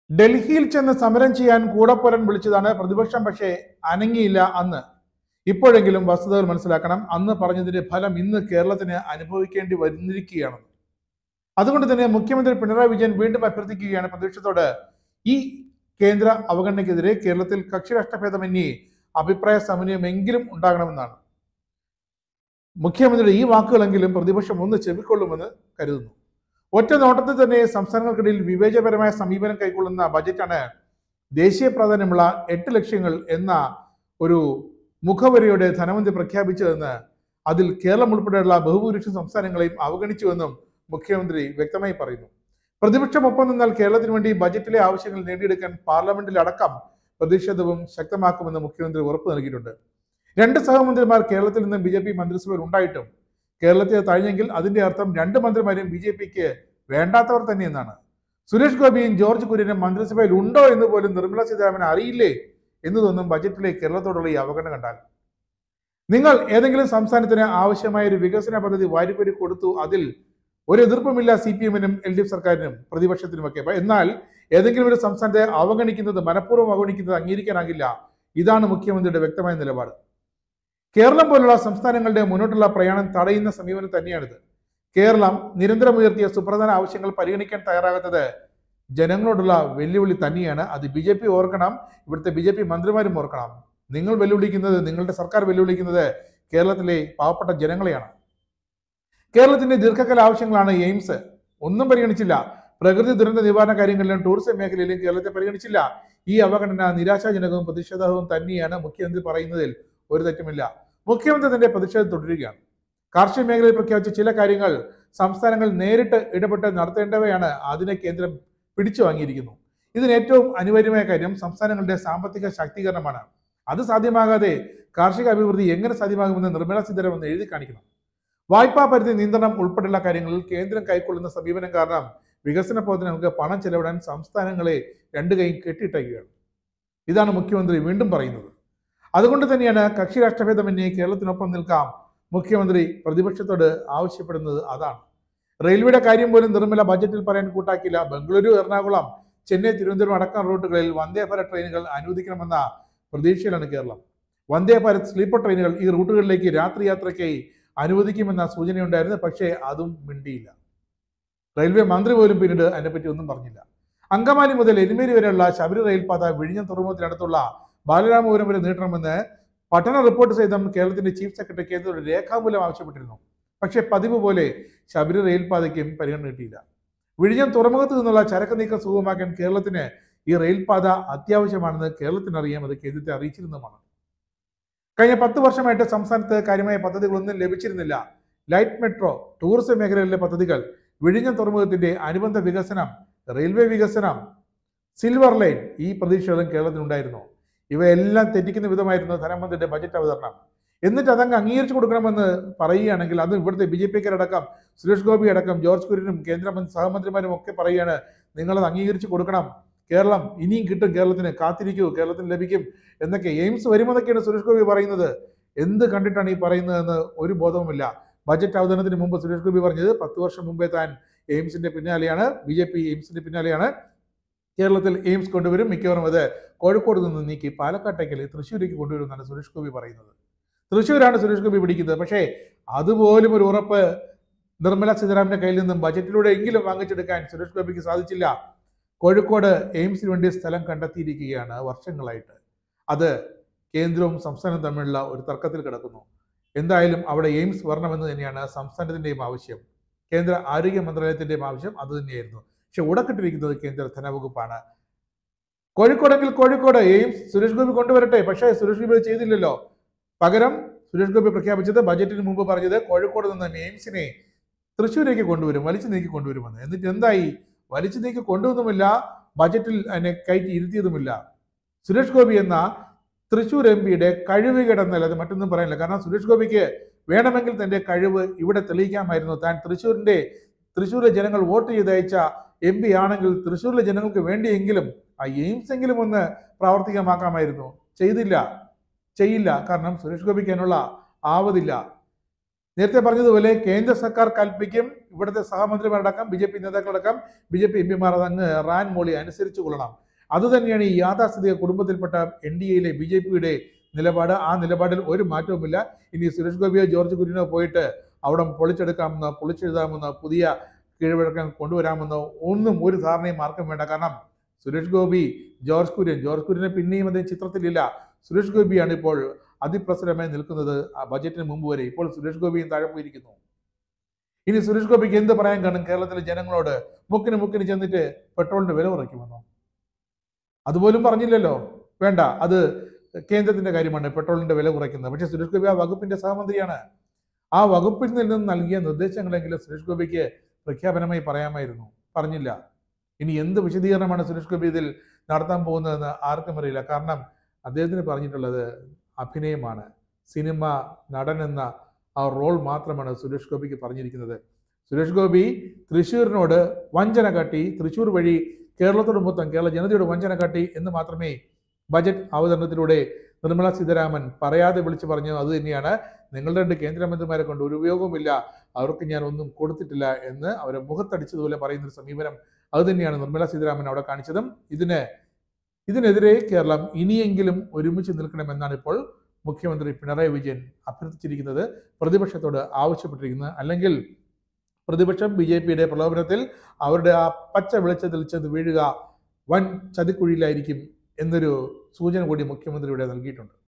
ഡൽഹിയിൽ ചെന്ന് സമരം ചെയ്യാൻ കൂടപ്പോരൻ വിളിച്ചതാണ് പ്രതിപക്ഷം, പക്ഷേ അനങ്ങിയില്ല അന്ന്. ഇപ്പോഴെങ്കിലും വസ്തുതകൾ മനസ്സിലാക്കണം. അന്ന് പറഞ്ഞതിന്റെ ഫലം ഇന്ന് കേരളത്തിന് അനുഭവിക്കേണ്ടി വന്നിരിക്കുകയാണ്. അതുകൊണ്ട് തന്നെ മുഖ്യമന്ത്രി പിണറായി വിജയൻ വീണ്ടും അഭ്യർത്ഥിക്കുകയാണ് പ്രതിപക്ഷത്തോട്, ഈ കേന്ദ്ര അവഗണനയ്ക്കെതിരെ കേരളത്തിൽ കക്ഷിരാഷ്ട്രഭേദമന്യേ അഭിപ്രായ സമന്വയമെങ്കിലും ഉണ്ടാകണമെന്നാണ്. മുഖ്യമന്ത്രിയുടെ ഈ വാക്കുകളെങ്കിലും പ്രതിപക്ഷം ഒന്ന് ചെവിക്കൊള്ളുമെന്ന് കരുതുന്നു. ഒറ്റ നോട്ടത്തിൽ തന്നെ സംസ്ഥാനങ്ങൾക്കിടയിൽ വിവേചനപരമായ സമീപനം കൈക്കൊള്ളുന്ന ബജറ്റാണ് ദേശീയ പ്രാധാന്യമുള്ള 8 ലക്ഷ്യങ്ങൾ എന്ന ഒരു മുഖവരിയോടെ ധനമന്ത്രി പ്രഖ്യാപിച്ചതെന്ന്, അതിൽ കേരളം ഉൾപ്പെടെയുള്ള ബഹുഭൂരിപക്ഷ സംസ്ഥാനങ്ങളെയും അവഗണിച്ചുവെന്നും മുഖ്യമന്ത്രി വ്യക്തമായി പറയുന്നു. പ്രതിപക്ഷം ഒപ്പം നിന്നാൽ കേരളത്തിന് വേണ്ടി ബജറ്റിലെ ആവശ്യങ്ങൾ നേടിയെടുക്കാൻ പാർലമെന്റിലടക്കം പ്രതിഷേധവും ശക്തമാക്കുമെന്ന് മുഖ്യമന്ത്രി ഉറപ്പു നൽകിയിട്ടുണ്ട്. 2 സഹമന്ത്രിമാർ കേരളത്തിൽ നിന്ന് BJP മന്ത്രിസഭയിൽ ഉണ്ടായിട്ടും കേരളത്തെ തഴഞ്ഞെങ്കിൽ അതിന്റെ അർത്ഥം 2 മന്ത്രിമാരും BJPക്ക് വേണ്ടാത്തവർ തന്നെയെന്നാണ്. സുരേഷ് ഗോപിയും ജോർജ് കുര്യനും മന്ത്രിസഭയിൽ ഉണ്ടോ എന്ന് പോലും നിർമ്മല സീതാരാമൻ അറിയില്ലേ എന്ന് തോന്നും ബജറ്റിലെ കേരളത്തോടുള്ള ഈ അവഗണന കണ്ടാൽ. നിങ്ങൾ ഏതെങ്കിലും സംസ്ഥാനത്തിന് ആവശ്യമായ ഒരു വികസന പദ്ധതി വാരിക്കോരി കൊടുത്തു, അതിൽ ഒരു എതിർപ്പുമില്ല CPM-നും LDF സർക്കാരിനും പ്രതിപക്ഷത്തിനുമൊക്കെ. എന്നാൽ ഏതെങ്കിലും ഒരു സംസ്ഥാനത്തെ അവഗണിക്കുന്നത്, മനഃപൂർവ്വം അവഗണിക്കുന്നത് അംഗീകരിക്കാനാകില്ല. ഇതാണ് മുഖ്യമന്ത്രിയുടെ വ്യക്തമായ നിലപാട്. കേരളം പോലുള്ള സംസ്ഥാനങ്ങളുടെ മുന്നോട്ടുള്ള പ്രയാണം തടയുന്ന സമീപനം തന്നെയാണിത്. കേരളം നിരന്തരം ഉയർത്തിയ സുപ്രധാന ആവശ്യങ്ങൾ പരിഗണിക്കാൻ തയ്യാറാകാത്തത് ജനങ്ങളോടുള്ള വെല്ലുവിളി തന്നെയാണ്. അത് BJP ഓർക്കണം, ഇവിടുത്തെ BJP മന്ത്രിമാരും ഓർക്കണം. നിങ്ങൾ വെല്ലുവിളിക്കുന്നത്, നിങ്ങളുടെ സർക്കാർ വെല്ലുവിളിക്കുന്നത് കേരളത്തിലെ പാവപ്പെട്ട ജനങ്ങളെയാണ്. കേരളത്തിന്റെ ദീർഘകാല ആവശ്യങ്ങളാണ് എയിംസ്, ഒന്നും പരിഗണിച്ചില്ല. പ്രകൃതി ദുരന്ത നിവാരണ കാര്യങ്ങളിലും ടൂറിസം മേഖലയിലും കേരളത്തെ പരിഗണിച്ചില്ല. ഈ അവഗണന നിരാശാജനകവും പ്രതിഷേധാർഹവും തന്നെയാണ്. മുഖ്യമന്ത്രി പറയുന്നതിൽ ഒരു തെറ്റുമില്ല. മുഖ്യമന്ത്രി തന്റെ പ്രതിഷേധം തുടരുകയാണ്. കാർഷിക മേഖലയിൽ പ്രഖ്യാപിച്ച ചില കാര്യങ്ങൾ സംസ്ഥാനങ്ങൾ നേരിട്ട് ഇടപെട്ട് നടത്തേണ്ടവയാണ്. അതിനെ കേന്ദ്രം പിടിച്ചു വാങ്ങിയിരിക്കുന്നു. ഇതിന് ഏറ്റവും അനിവാര്യമായ കാര്യം സംസ്ഥാനങ്ങളുടെ സാമ്പത്തിക ശാക്തീകരണമാണ്. അത് സാധ്യമാകാതെ കാർഷിക അഭിവൃദ്ധി എങ്ങനെ സാധ്യമാകുമെന്ന് നിർമ്മല സീതാരാമൻ എഴുതി കാണിക്കണം. വായ്പാ പരിധി നിയന്ത്രണം ഉൾപ്പെടെയുള്ള കാര്യങ്ങളിൽ കേന്ദ്രം കൈക്കൊള്ളുന്ന സമീപനം കാരണം വികസന പ്രവർത്തനങ്ങൾക്ക് പണം ചെലവിടാൻ സംസ്ഥാനങ്ങളെ 2 കൈയും കെട്ടിയിട്ടേക്കുകയാണ്. ഇതാണ് മുഖ്യമന്ത്രി വീണ്ടും പറയുന്നത്. അതുകൊണ്ട് തന്നെയാണ് കക്ഷി രാഷ്ട്രഭേദമന്യേ കേരളത്തിനൊപ്പം നിൽക്കാം മുഖ്യമന്ത്രി പ്രതിപക്ഷത്തോട് ആവശ്യപ്പെടുന്നത്. അതാണ്. റെയിൽവേയുടെ കാര്യം പോലും നിർമ്മല ബജറ്റിൽ പറയാൻ കൂട്ടാക്കില്ല. ബംഗളൂരു, എറണാകുളം, ചെന്നൈ, തിരുവനന്തപുരം അടക്കം റൂട്ടുകളിൽ വന്ദേ ഭാരത് ട്രെയിനുകൾ അനുവദിക്കണമെന്ന പ്രതീക്ഷയിലാണ് കേരളം. വന്ദേ ഭാരത് സ്ലീപ്പർ ട്രെയിനുകൾ ഈ റൂട്ടുകളിലേക്ക് രാത്രി യാത്രയ്ക്കായി അനുവദിക്കുമെന്ന സൂചനയുണ്ടായിരുന്നു. പക്ഷേ അതും മിണ്ടിയില്ല. റെയിൽവേ മന്ത്രി പോലും പിന്നീട് അതിനെപ്പറ്റി ഒന്നും പറഞ്ഞില്ല. അങ്കമാലി മുതൽ എരുമേലി വരെയുള്ള ശബരി റെയിൽപാത വിഴിഞ്ഞം തുറമുഖത്തിനടുത്തുള്ള ബാലരാമപുരം വരെ നീട്ടണമെന്ന് പഠന റിപ്പോർട്ട് സഹിതം കേരളത്തിന്റെ ചീഫ് സെക്രട്ടറി കേന്ദ്രത്തോട് രേഖാമൂലം ആവശ്യപ്പെട്ടിരുന്നു. പക്ഷേ പതിവ് പോലെ ശബരി റെയിൽപാതയ്ക്കും പരിഗണന കിട്ടിയില്ല. വിഴിഞ്ഞം തുറമുഖത്ത് നിന്നുള്ള ചരക്ക് നീക്കം സുഗമമാക്കാൻ കേരളത്തിന് ഈ റെയിൽപാത അത്യാവശ്യമാണെന്ന് കേരളത്തിനറിയാം, അത് കേന്ദ്രത്തെ അറിയിച്ചിരുന്നതുമാണ്. കഴിഞ്ഞ 10 വർഷമായിട്ട് സംസ്ഥാനത്ത് കാര്യമായ പദ്ധതികളൊന്നും ലഭിച്ചിരുന്നില്ല. ലൈറ്റ് മെട്രോ, ടൂറിസം മേഖലയിലെ പദ്ധതികൾ, വിഴിഞ്ഞം തുറമുഖത്തിന്റെ അനുബന്ധ വികസനം, റെയിൽവേ വികസനം, സിൽവർ ലൈൻ, ഈ പ്രതീക്ഷകളും കേരളത്തിനുണ്ടായിരുന്നു. ഇവയെല്ലാം തെറ്റിക്കുന്ന വിധമായിരുന്നു ധനമന്ത്രിയുടെ ബജറ്റ് അവതരണം. എന്നിട്ട് അതങ്ങ് അംഗീകരിച്ചു കൊടുക്കണമെന്ന് പറയുകയാണെങ്കിൽ അത് ഇവിടുത്തെ BJPക്കാരടക്കം, സുരേഷ് ഗോപി അടക്കം, ജോർജ് കുര്യനും കേന്ദ്ര സഹമന്ത്രിമാരും ഒക്കെ പറയുകയാണ്, നിങ്ങളത് അംഗീകരിച്ചു കൊടുക്കണം, കേരളം ഇനിയും കിട്ടും, കേരളത്തിന് കാത്തിരിക്കൂ, കേരളത്തിന് ലഭിക്കും എന്നൊക്കെ. എയിംസ് വരുമെന്നൊക്കെയാണ് സുരേഷ് ഗോപി പറയുന്നത്. എന്ത് കണ്ടിട്ടാണ് ഈ പറയുന്നതെന്ന് ഒരു ബോധവുമില്ല. ബജറ്റ് അവതരണത്തിന് മുമ്പ് സുരേഷ് ഗോപി പറഞ്ഞത് 10 വർഷം മുമ്പേ താൻ എയിംസിന്റെ പിന്നാലെയാണ്, BJP എയിംസിന്റെ പിന്നാലെയാണ്, കേരളത്തിൽ എയിംസ് കൊണ്ടുവരും, മിക്കവാറും അത് കോഴിക്കോട് നിന്ന് നീക്കി പാലക്കാട്ടേക്കൽ തൃശ്ശൂരേക്ക് കൊണ്ടുവരുമെന്നാണ് സുരേഷ് ഗോപി പറയുന്നത്. തൃശ്ശൂരാണ് സുരേഷ് ഗോപി പിടിക്കുന്നത്. പക്ഷേ അതുപോലും ഒരു ഉറപ്പ് നിർമ്മല സീതാരാമന്റെ കയ്യിൽ നിന്നും ബജറ്റിലൂടെ എങ്കിലും വാങ്ങിച്ചെടുക്കാൻ സുരേഷ് ഗോപിക്ക് സാധിച്ചില്ല. കോഴിക്കോട് എയിംസിന് വേണ്ടി സ്ഥലം കണ്ടെത്തിയിരിക്കുകയാണ് വർഷങ്ങളായിട്ട്. അത് കേന്ദ്രവും സംസ്ഥാനവും തമ്മിലുള്ള ഒരു തർക്കത്തിൽ കിടക്കുന്നു. എന്തായാലും അവിടെ എയിംസ് വരണമെന്ന് തന്നെയാണ് സംസ്ഥാനത്തിന്റെയും ആവശ്യം, കേന്ദ്ര ആരോഗ്യ മന്ത്രാലയത്തിന്റെയും ആവശ്യം അത് തന്നെയായിരുന്നു. പക്ഷെ ഉടക്കിട്ടിരിക്കുന്നത് കേന്ദ്ര ധനവകുപ്പാണ്. കോഴിക്കോടെങ്കിൽ കോഴിക്കോട് എയിംസ് സുരേഷ് ഗോപി കൊണ്ടുവരട്ടെ. പക്ഷേ സുരേഷ് ഗോപി ചെയ്തില്ലല്ലോ. പകരം സുരേഷ് ഗോപി പ്രഖ്യാപിച്ചത്, ബജറ്റിന് മുമ്പ് പറഞ്ഞത് കോഴിക്കോട് നിന്ന് എയിംസിനെ തൃശ്ശൂരേക്ക് കൊണ്ടുവരും, വലിച്ചു നീക്കി കൊണ്ടുവരുമെന്ന്. എന്നിട്ട് എന്തായി? വലിച്ചു നീക്കി കൊണ്ടുവന്നുമില്ല, ബജറ്റിൽ അതിനെ കയറ്റി ഇരുത്തിയതുമില്ല. സുരേഷ് ഗോപി എന്ന തൃശ്ശൂർ MP കഴിവുകേടെന്നല്ലാതെ മറ്റൊന്നും പറയാനില്ല. കാരണം സുരേഷ് ഗോപിക്ക് വേണമെങ്കിൽ തന്റെ കഴിവ് ഇവിടെ തെളിയിക്കാമായിരുന്നു. താൻ തൃശ്ശൂരിലെ ജനങ്ങൾ വോട്ട് ചെയ്തയച്ച MP ആണെങ്കിൽ തൃശ്ശൂരിലെ ജനങ്ങൾക്ക് വേണ്ടിയെങ്കിലും ആ എയിംസ് എങ്കിലും ഒന്ന് പ്രാവർത്തികമാക്കാമായിരുന്നു. ചെയ്യില്ല. കാരണം സുരേഷ് ഗോപിക്ക് അതിനുള്ള ആവതില്ല. നേരത്തെ പറഞ്ഞതുപോലെ കേന്ദ്ര സർക്കാർ കൽപ്പിക്കും, ഇവിടുത്തെ സഹമന്ത്രിമാരടക്കം BJP നേതാക്കളടക്കം BJP MP-മാർ അതങ്ങ് റാൻ മോളി അനുസരിച്ചു കൊള്ളണം. അതുതന്നെയാണ് ഈ യാഥാസ്ഥിതിക കുടുംബത്തിൽപ്പെട്ട NDAയിലെ BJPയുടെ നിലപാട്. ആ നിലപാടിൽ ഒരു മാറ്റവുമില്ല. ഇനി സുരേഷ് ഗോപിയോ ജോർജ് കുര്യനോ പോയിട്ട് അവിടെ പൊളിച്ചെടുക്കാമെന്നോ പൊളിച്ചെഴുതാമെന്നോ പുതിയ കീഴ്വഴക്കം കൊണ്ടുവരാമെന്നോ ഒന്നും ഒരു ധാരണയും ആർക്കും വേണ്ട. കാരണം സുരേഷ് ഗോപി, ജോർജ് കുര്യനെ പിന്നെയും അദ്ദേഹം ചിത്രത്തിലില്ല. സുരേഷ് ഗോപിയാണ് ഇപ്പോൾ അതിപ്രസരമായി നിൽക്കുന്നത് ആ ബജറ്റിന് മുമ്പ് വരെ. ഇപ്പോൾ സുരേഷ് ഗോപിയും താഴെ പോയിരിക്കുന്നു. ഇനി സുരേഷ് ഗോപിക്ക് എന്ത് പറയാൻ കാണും കേരളത്തിലെ ജനങ്ങളോട്? മുക്കിന് ചെന്നിട്ട് പെട്രോളിന്റെ വില കുറയ്ക്കുമെന്നോ? അതുപോലും പറഞ്ഞില്ലല്ലോ. വേണ്ട, അത് കേന്ദ്രത്തിന്റെ കാര്യമാണ് പെട്രോളിന്റെ വില കുറയ്ക്കുന്നത്. പക്ഷേ സുരേഷ് ഗോപി ആ വകുപ്പിന്റെ സഹമന്ത്രിയാണ്. ആ വകുപ്പിൽ നിന്ന് നൽകിയ നിർദ്ദേശങ്ങളെങ്കിലും സുരേഷ് ഗോപിക്ക് പ്രഖ്യാപനമായി പറയാമായിരുന്നു. പറഞ്ഞില്ല. ഇനി എന്ത് വിശദീകരണമാണ് സുരേഷ് ഗോപി ഇതിൽ നടത്താൻ പോകുന്നതെന്ന് ആർക്കും അറിയില്ല. കാരണം അദ്ദേഹത്തിന് പറഞ്ഞിട്ടുള്ളത് അഭിനയമാണ്. സിനിമ നടൻ എന്ന ആ റോൾ മാത്രമാണ് സുരേഷ് ഗോപിക്ക് പറഞ്ഞിരിക്കുന്നത്. സുരേഷ് ഗോപി തൃശ്ശൂരിനോട് വഞ്ചന കാട്ടി, തൃശ്ശൂർ വഴി കേരളത്തോട് മൊത്തം കേരള ജനതയോട് വഞ്ചന കാട്ടി എന്ന് മാത്രമേ ബജറ്റ് അവതരണത്തിലൂടെ നിർമ്മല സീതാരാമൻ പറയാതെ വിളിച്ചു പറഞ്ഞു. അത് തന്നെയാണ്, നിങ്ങളുടെ 2 കേന്ദ്രമന്ത്രിമാരെ കൊണ്ട് ഒരു ഉപയോഗവുമില്ല, അവർക്ക് ഞാൻ ഒന്നും കൊടുത്തിട്ടില്ല എന്ന് അവരെ മുഖത്തടിച്ചതുപോലെ പറയുന്നൊരു സമീപനം അത് തന്നെയാണ് നിർമ്മല സീതാരാമൻ അവിടെ കാണിച്ചതും. ഇതിനെതിരെ കേരളം ഇനിയെങ്കിലും ഒരുമിച്ച് നിൽക്കണമെന്നാണ് ഇപ്പോൾ മുഖ്യമന്ത്രി പിണറായി വിജയൻ അഭ്യർത്ഥിച്ചിരിക്കുന്നത്, പ്രതിപക്ഷത്തോട് ആവശ്യപ്പെട്ടിരിക്കുന്നത്. അല്ലെങ്കിൽ പ്രതിപക്ഷം BJPയുടെ പ്രലോഭനത്തിൽ അവരുടെ ആ പച്ച വെളിച്ചത്തിൽ ചെന്ന് വീഴുക വൻ ചതിക്കുഴിയിലായിരിക്കും എന്നൊരു സൂചന കൂടി മുഖ്യമന്ത്രി ഇവിടെ നൽകിയിട്ടുണ്ട്.